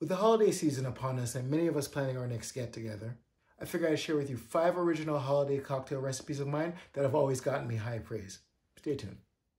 With the holiday season upon us and many of us planning our next get-together, I figured I'd share with you 5 original holiday cocktail recipes of mine that have always gotten me high praise. Stay tuned.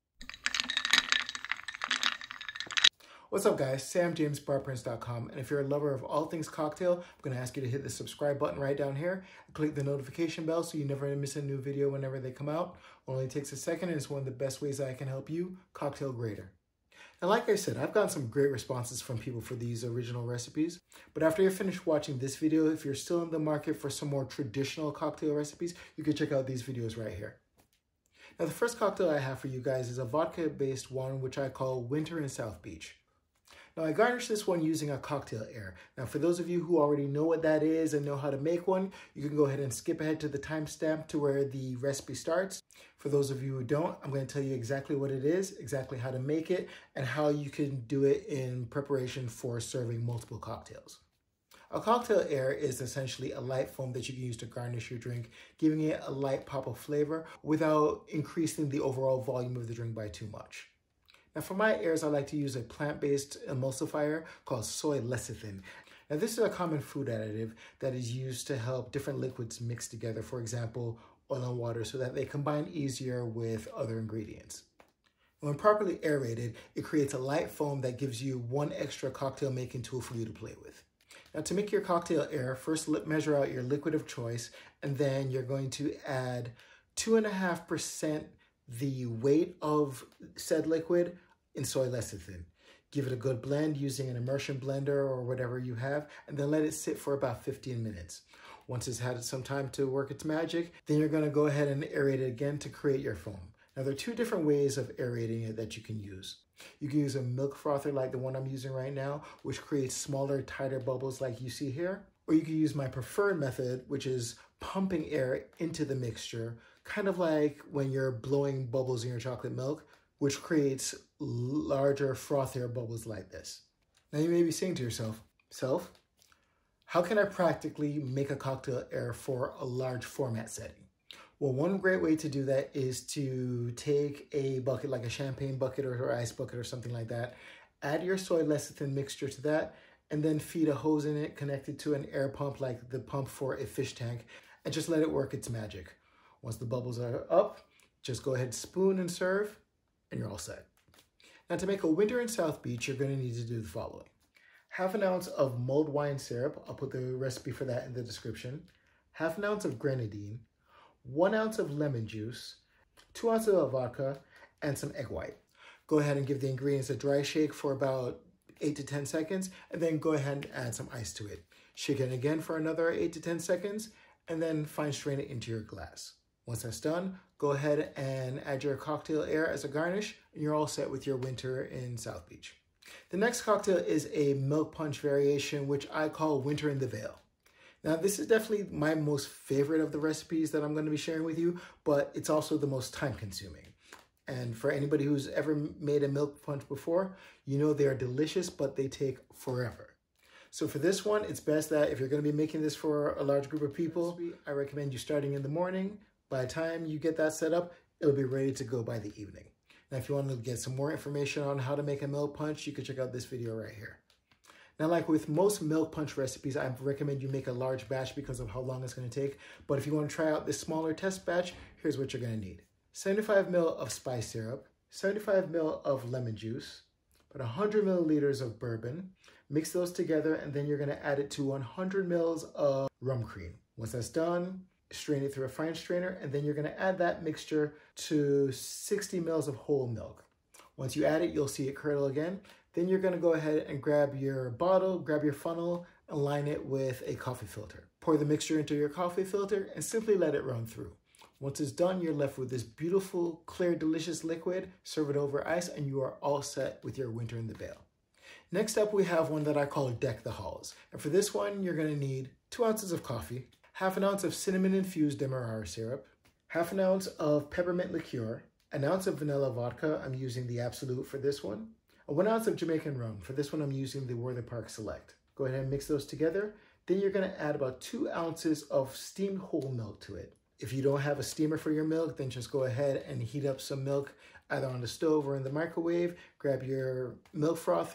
What's up guys, Sam James, Barprints.com, and if you're a lover of all things cocktail, I'm going to ask you to hit the subscribe button right down here and click the notification bell so you never miss a new video whenever they come out. It only takes a second and it's one of the best ways I can help you cocktail greater. Now, like I said, I've gotten some great responses from people for these original recipes, but after you're finished watching this video, if you're still in the market for some more traditional cocktail recipes, you can check out these videos right here. Now, the first cocktail I have for you guys is a vodka-based one, which I call Winter in South Beach. Now, I garnished this one using a cocktail air. Now, for those of you who already know what that is and know how to make one, you can go ahead and skip ahead to the timestamp to where the recipe starts. For those of you who don't, I'm going to tell you exactly what it is, exactly how to make it, and how you can do it in preparation for serving multiple cocktails. A cocktail air is essentially a light foam that you can use to garnish your drink, giving it a light pop of flavor without increasing the overall volume of the drink by too much. Now for my airs, I like to use a plant-based emulsifier called soy lecithin. Now this is a common food additive that is used to help different liquids mix together, for example, oil and water, so that they combine easier with other ingredients. When properly aerated, it creates a light foam that gives you one extra cocktail making tool for you to play with. Now to make your cocktail air, first measure out your liquid of choice, and then you're going to add 2.5% the weight of said liquid in soy lecithin. Give it a good blend using an immersion blender or whatever you have, and then let it sit for about 15 minutes. Once it's had some time to work its magic, then you're going to go ahead and aerate it again to create your foam. Now there are 2 different ways of aerating it that you can use. You can use a milk frother like the one I'm using right now, which creates smaller, tighter bubbles like you see here. Or you can use my preferred method, which is pumping air into the mixture, kind of like when you're blowing bubbles in your chocolate milk, which creates larger, frothier bubbles like this. Now you may be saying to yourself, how can I practically make a cocktail air for a large format setting? Well, one great way to do that is to take a bucket, like a champagne bucket or ice bucket or something like that, add your soy lecithin mixture to that, and then feed a hose in it connected to an air pump like the pump for a fish tank, and just let it work its magic. Once the bubbles are up, just go ahead, spoon and serve, and you're all set. Now to make a Winter in South Beach, you're going to need to do the following. Half an ounce of mulled wine syrup, I'll put the recipe for that in the description, half an ounce of grenadine, 1 ounce of lemon juice, 2 ounces of vodka, and some egg white. Go ahead and give the ingredients a dry shake for about 8 to 10 seconds, and then go ahead and add some ice to it. Shake it again for another 8 to 10 seconds, and then fine strain it into your glass. Once that's done, go ahead and add your cocktail air as a garnish, and you're all set with your Winter in South Beach. The next cocktail is a milk punch variation, which I call Winter in the Vale. Now, this is definitely my most favorite of the recipes that I'm going to be sharing with you, but it's also the most time-consuming. And for anybody who's ever made a milk punch before, you know they are delicious, but they take forever. So for this one, it's best that if you're going to be making this for a large group of people, I recommend you starting in the morning. By the time you get that set up, it'll be ready to go by the evening. Now, if you want to get some more information on how to make a milk punch, you can check out this video right here. Now, like with most milk punch recipes, I recommend you make a large batch because of how long it's going to take. But if you want to try out this smaller test batch, here's what you're going to need. 75 ml of spice syrup, 75 ml of lemon juice, about 100 milliliters of bourbon. Mix those together, and then you're going to add it to 100 ml of rum cream. Once that's done, strain it through a fine strainer, and then you're going to add that mixture to 60 ml of whole milk. Once you add it, you'll see it curdle again. Then you're going to go ahead and grab your bottle, grab your funnel, and line it with a coffee filter. Pour the mixture into your coffee filter and simply let it run through. Once it's done, you're left with this beautiful, clear, delicious liquid. Serve it over ice, and you are all set with your Winter in the Vale. Next up, we have one that I call Deck the Halls. And for this one, you're going to need 2 ounces of coffee, half an ounce of cinnamon-infused demerara syrup, half an ounce of peppermint liqueur, an ounce of vanilla vodka, I'm using the Absolute for this one, and 1 ounce of Jamaican rum. For this one, I'm using the Worthy Park Select. Go ahead and mix those together. Then you're going to add about 2 ounces of steamed whole milk to it. If you don't have a steamer for your milk, then just go ahead and heat up some milk either on the stove or in the microwave. Grab your milk frother,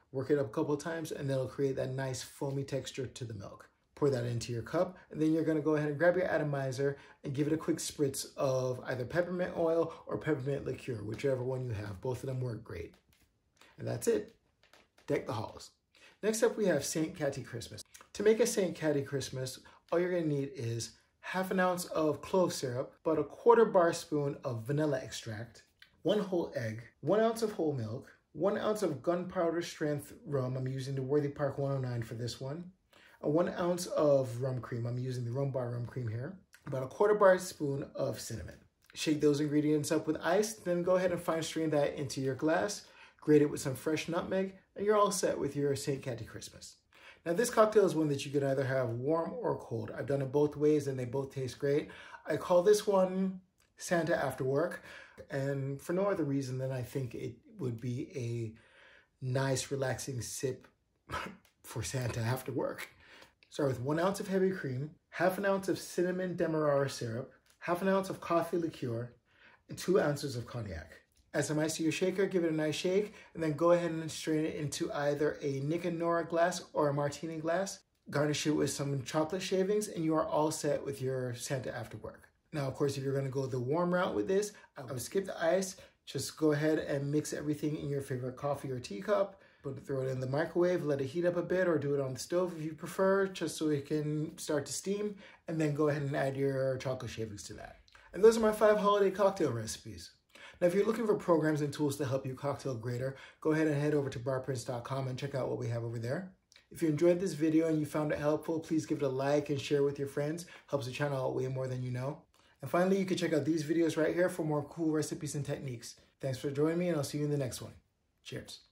Work it up a couple of times and that'll create that nice foamy texture to the milk. Pour that into your cup, and then you're gonna go ahead and grab your atomizer and give it a quick spritz of either peppermint oil or peppermint liqueur, whichever one you have. Both of them work great. And that's it. Deck the halls. Next up, we have St. Catty Christmas. To make a St. Catty Christmas, all you're gonna need is half an ounce of clove syrup, about a 1/4 bar spoon of vanilla extract, 1 whole egg, 1 ounce of whole milk, 1 ounce of gunpowder strength rum. I'm using the Worthy Park 109 for this one. 1 ounce of rum cream. I'm using the Rum Bar rum cream here. About a 1/4 bar spoon of cinnamon. Shake those ingredients up with ice, then go ahead and fine strain that into your glass. Grate it with some fresh nutmeg, and you're all set with your St. Catty Christmas. Now this cocktail is one that you could either have warm or cold. I've done it both ways and they both taste great. I call this one Santa After Work, and for no other reason than I think it would be a nice relaxing sip for Santa after work. Start with 1 ounce of heavy cream, half an ounce of cinnamon demerara syrup, half an ounce of coffee liqueur, and 2 ounces of cognac. Add some ice to your shaker, give it a nice shake, and then go ahead and strain it into either a Nick and Nora glass or a martini glass. Garnish it with some chocolate shavings, and you are all set with your Santa After Work. Now, of course, if you're gonna go the warm route with this, I would skip the ice. Just go ahead and mix everything in your favorite coffee or teacup. Throw it in the microwave, let it heat up a bit, or do it on the stove if you prefer, just so it can start to steam, and then go ahead and add your chocolate shavings to that. And those are my 5 holiday cocktail recipes. Now, if you're looking for programs and tools to help you cocktail greater, go ahead and head over to Barprints.com and check out what we have over there. If you enjoyed this video and you found it helpful, please give it a like and share with your friends. Helps the channel out way more than you know. And finally, you can check out these videos right here for more cool recipes and techniques. Thanks for joining me, and I'll see you in the next one. Cheers.